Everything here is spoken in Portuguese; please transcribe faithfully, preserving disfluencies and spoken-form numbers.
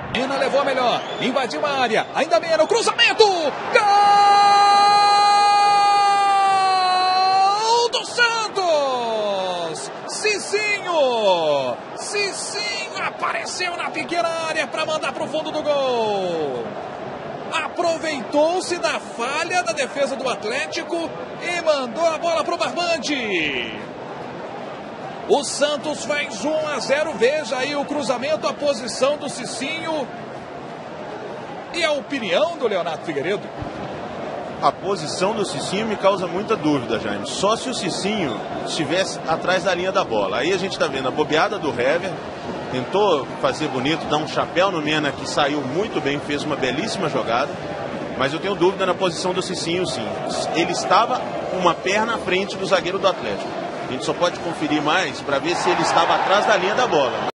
Ena levou a melhor, invadiu a área, ainda menos, cruzamento, gol do Santos! Cicinho, Cicinho apareceu na pequena área para mandar para o fundo do gol. Aproveitou-se da falha da defesa do Atlético e mandou a bola para o barbante. O Santos faz um a zero, veja aí o cruzamento, a posição do Cicinho. E a opinião do Leonardo Figueiredo? A posição do Cicinho me causa muita dúvida, Jaime. Só se o Cicinho estivesse atrás da linha da bola. Aí a gente está vendo a bobeada do Hever. Tentou fazer bonito, dar um chapéu no Mena, que saiu muito bem, fez uma belíssima jogada. Mas eu tenho dúvida na posição do Cicinho, sim. Ele estava uma perna à frente do zagueiro do Atlético. A gente só pode conferir mais para ver se ele estava atrás da linha da bola.